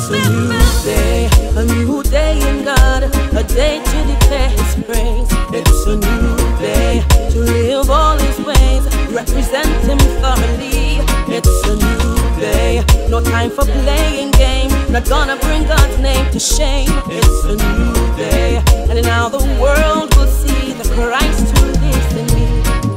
It's a new day in God, a day to declare His praise. It's a new day to live all His ways, represent Him thoroughly. It's a new day, no time for playing games, not gonna bring God's name to shame. It's a new day, and now the world will see the Christ who lives in me.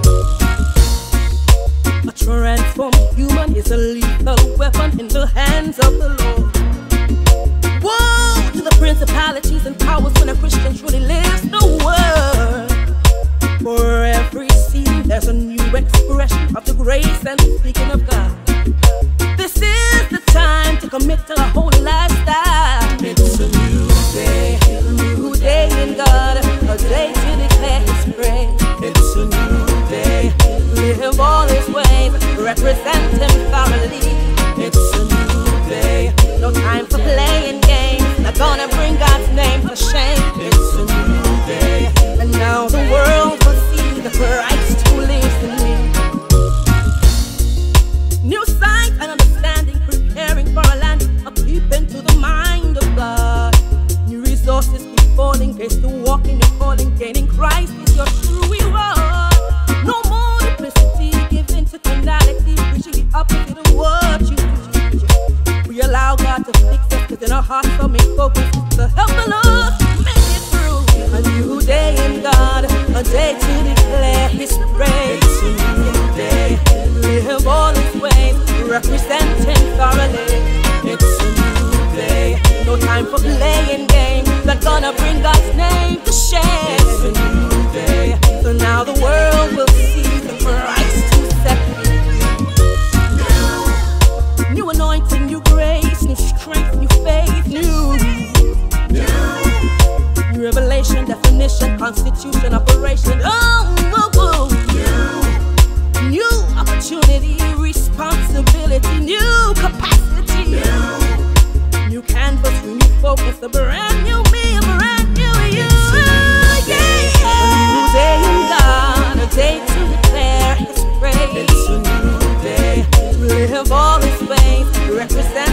A transformed human is a lethal weapon in the hands of the Lord. Woe to the principalities and powers when a Christian truly lives the word. For every seed there's a new expression of the grace and speaking of God. This is the time to commit to a holy lifestyle. It's a new day in God, a day to declare His praise. It's a new day, live all His ways, represent Him thoroughly. It's a new day, no time for playing games, not gonna bring God's name to shame. It's a new day, and now the world will see the Christ who lives in me. New sight and understanding, preparing for a land of deep into the mind of God. New resources keep falling, grace to walk in your calling, gaining Christ is your true reward. No more duplicity, giving to carnality, preaching the opposite of what you preach. We allow God to fix us, cause in our hearts so make focus to help the Lord make it through. A new day in God, a day to declare His praise. It's a new day, live all His ways, represent Him thoroughly. It's a new day, no time for playing games, not gonna bring God's name to shame. It's a new day, so now the world will see the Christ who set me free. New anointing, new grace, new strength, new faith, new revelation, definition, constitution, operation. New opportunity, responsibility, new capacity, new canvas, new focus, a brand new me, a brand new you. A new day in God, a day to declare His praise. It's a new day to live all His ways, represent